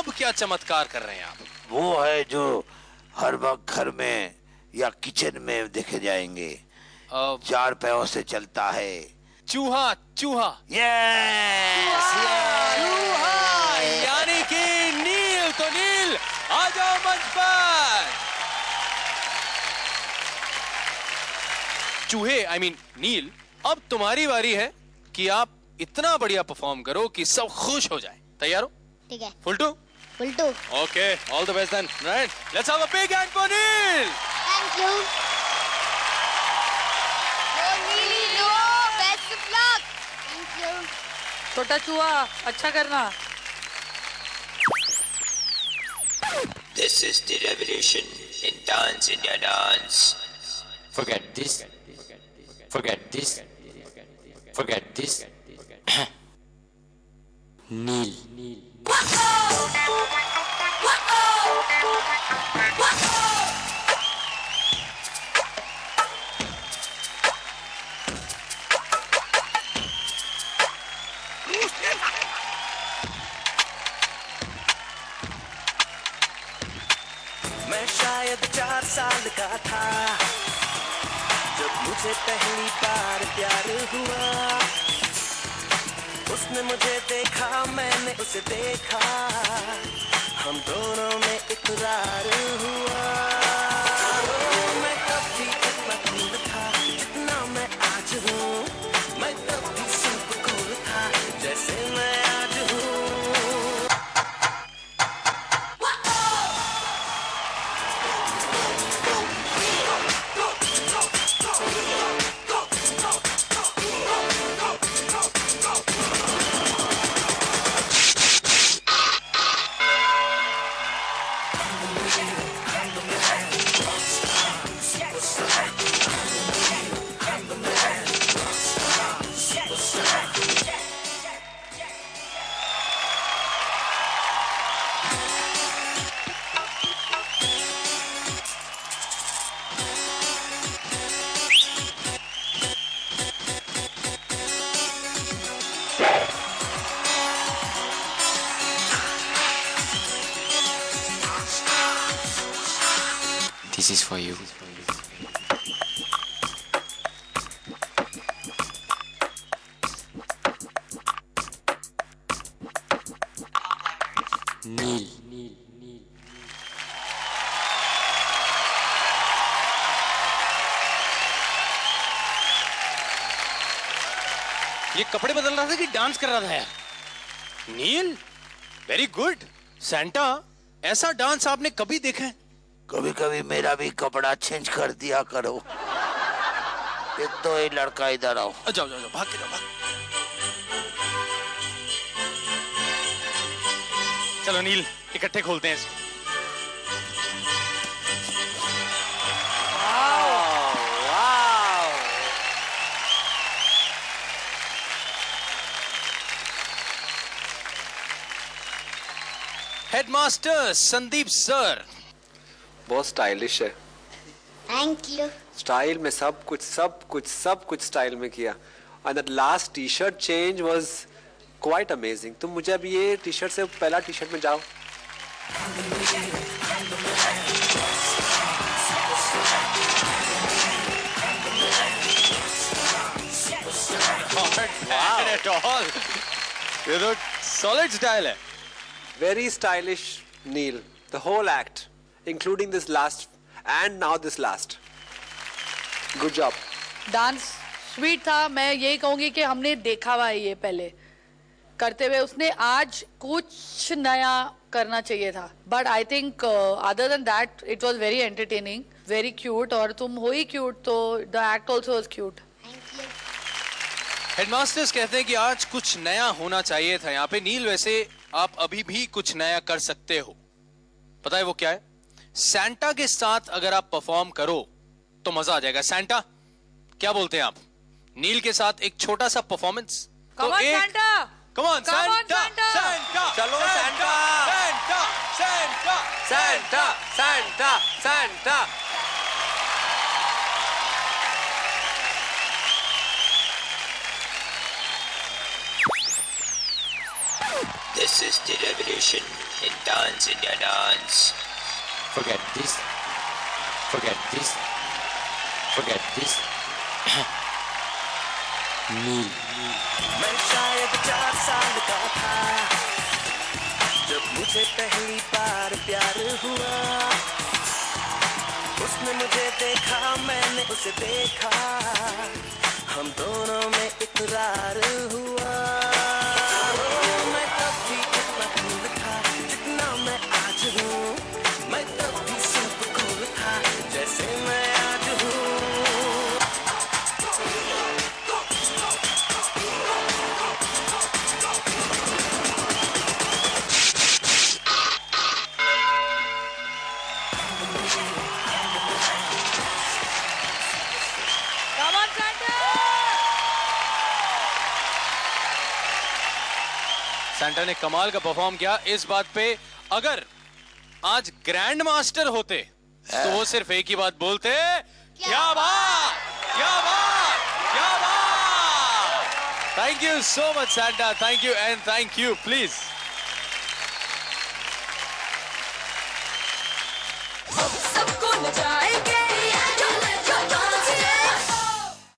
अब क्या चमत्कार कर रहे हैं आप? वो है जो हर वक्त घर में या किचन में देखे जाएंगे। 4 पैरों से चलता है। चूहा। चूहा। यस चूहा, यानी कि नील। तो नील आ जाओ मंच पर। चूहे नील, अब तुम्हारी बारी है कि आप इतना बढ़िया परफॉर्म करो कि सब खुश हो जाए। तैयार हो? ठीक है। Full too? Full too. Okay, all the best then. Right, let's have a big hand for Neel. Thank you. Neel, best of luck. Thank you. छोटा चूहा, अच्छा करना। This is the revolution in dance, India dance. Forget this. Forget this. Forget this. Neil. मैं शायद 4 साल का था जब मुझे पहली बार प्यार हुआ। उसने मुझे देखा, मैंने उसे देखा, हम दोनों में इकरार हुआ। मैं कभी इतना कूल था जितना मैं आज हूँ, मैं कभी सिर्फ कूल था जैसे मैं आज हूँ। This is for you. Neil. ये कपड़े बदल रहा था कि डांस कर रहा था यार? Neel, very good. सैंटा, ऐसा डांस आपने कभी देखा है? कभी कभी मेरा भी कपड़ा चेंज कर दिया करो। एक तो ये लड़का इधर आओ। जाओ जाओ जाओ, भाग के जाओ, भाग। चलो नील, इकट्ठे खोलते हैं इसको। हेडमास्टर संदीप सर, बहुत स्टाइलिश है। Thank you. स्टाइल में सब कुछ स्टाइल में किया। And that last T shirt change was quite amazing. तुम मुझे अभी ये टी शर्ट से पहला टी शर्ट में जाओ। ये तो सॉलिड स्टाइल है। Very stylish, Neil. The whole act, including this last and now this last. Good job. Dance sweet था। मैं यही कहूंगी कि हमने देखा हुआ है ये पहले करते हुए। उसने आज कुछ नया करना चाहिए था, but I think other than that it was very entertaining, very cute. और तुम हो ही क्यूट, तो the act also was cute. Headmasters कहते हैं कि आज कुछ नया होना चाहिए था यहाँ पे। नील, वैसे आप अभी भी कुछ नया कर सकते हो। पता है वो क्या है? सैंटा के साथ अगर आप परफॉर्म करो तो मजा आ जाएगा। सैंटा, क्या बोलते हैं आप? नील के साथ एक छोटा सा performance. Come on Santa, come on Santa, Santa, चलो Santa, Santa, Santa, Santa, Santa, Santa. This is the revolution and dance in your dance. Forget this. Forget this. Forget this. Neel. मैं शायद 4 साल का था जब मुझे पहली बार प्यार हुआ. उसने मुझे देखा, मैंने उसे देखा, हम दोनों में इकरार हुआ. मैं तब भी इतना कूल था जितना मैं आज हूँ. मैं तब भी सिर्फ कूल था जैसे मैं आज हूँ. सैंटा ने कमाल का परफॉर्म किया. इस बात पे अगर आज ग्रैंड मास्टर होते तो वो सिर्फ एक ही बात बोलते, क्या बात, क्या बात, क्या बात. Thank you so much Santa. Thank you and thank you. Please सबको नचाएंगे.